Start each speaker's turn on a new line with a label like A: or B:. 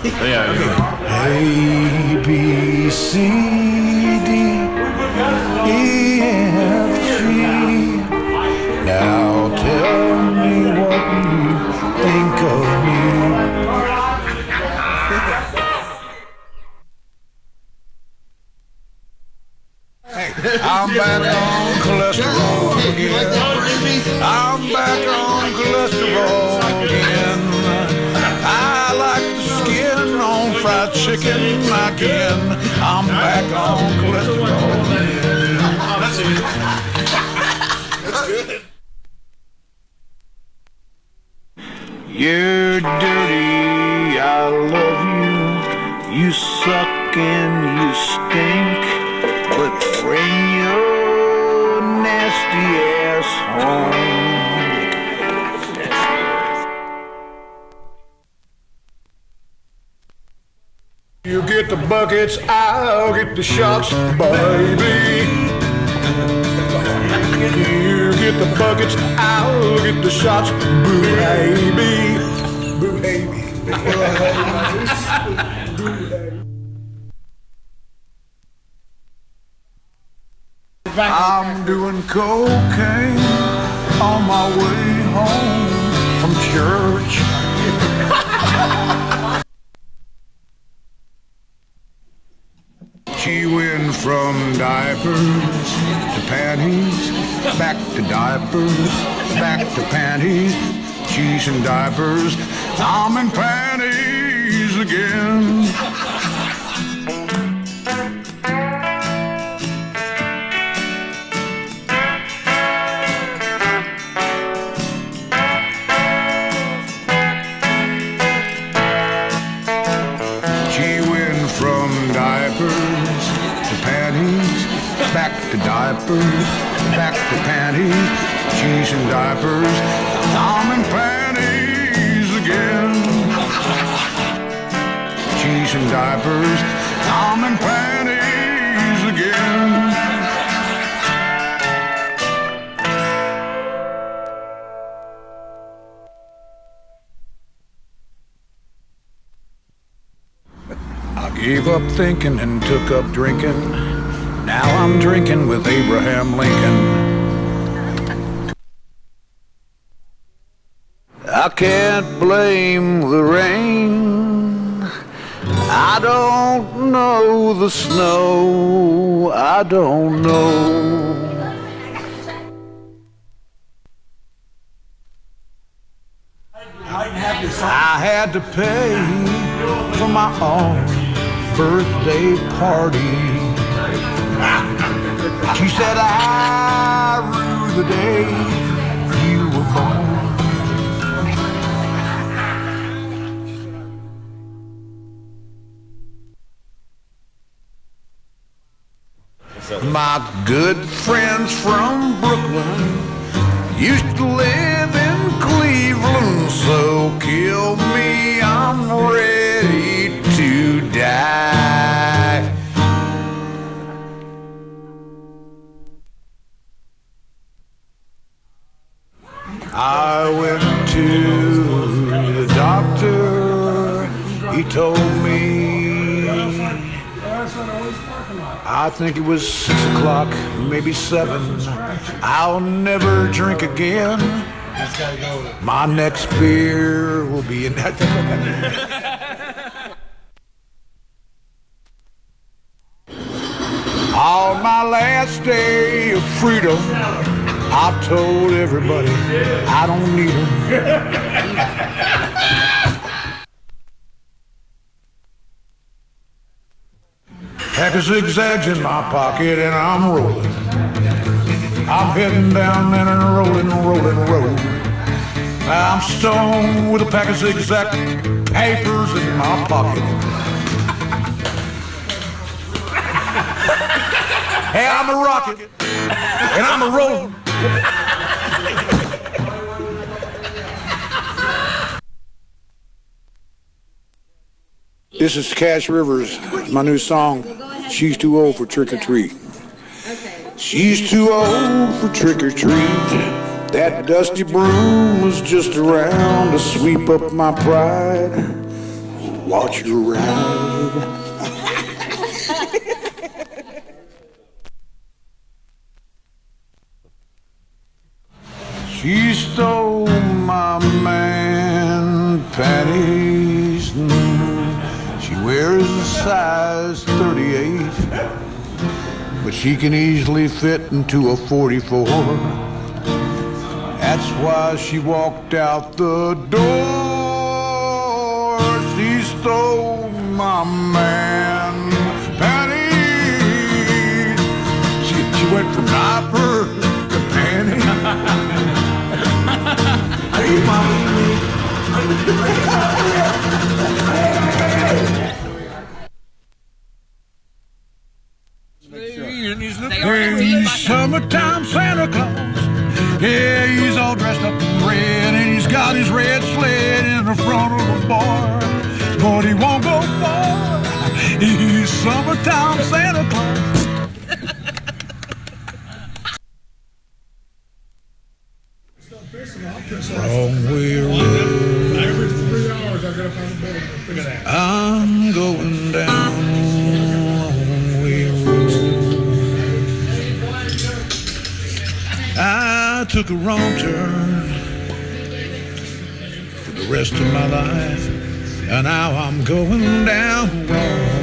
A: Yeah.
B: A, B, C, D, E, F, G. Now tell me what you think of me. I'm back on cholesterol again. I'm back on cholesterol again. I like the skin on fried chicken again. I'm back on cholesterol again. That's good. You're dirty, I love you. You suck and you stink. But bring your nasty ass home. You get the buckets, I'll get the shots, baby. You get the buckets, I'll get the shots, boo baby. Boo baby. I'm doing cocaine on my way home from church. She went from diapers to panties, back to diapers, back to panties. She's in diapers, I'm in panties again. Diapers to panties, back to diapers, back to panties. She's in diapers, I'm in panties again. She's in diapers, I'm in panties again. Gave up thinking and took up drinking. Now I'm drinking with Abraham Lincoln. I can't blame the rain. I don't know the snow. I don't know. I had to pay for my own birthday party. She said I rue the day you were born. My good friends from Brooklyn used to live in Cleveland, so kill me, I'm ready to die. I went to the doctor, he told me, I think it was 6 o'clock, maybe 7, I'll never drink again. My next beer will be in that. On my last day of freedom, I told everybody I don't need them. Pack of zigzags in my pocket and I'm rolling. I'm heading down that rolling. I'm stoned with a pack of zigzag papers in my pocket. Hey, I'm a rocket, and I'm a rolling. This is Cash Rivers, my new song, She's Too Old for Trick or Treat. She's too old for trick or treat. That dusty broom was just around to sweep up my pride. watch you ride. She stole my man panties. She wears a size 38, but she can easily fit into a 44. That's why she walked out the door. She stole my man panties. She went from diaper to panties. Hey, Mama. He's summertime Santa Claus. Yeah, he's all dressed up in red, and he's got his red sled in the front of the bar. But he won't go far. He's summertime Santa Claus. Wrong way road. Every 3 hours I gotta find a building. I'm going down wrong way road. I took a wrong turn for the rest of my life, and now I'm going down wrong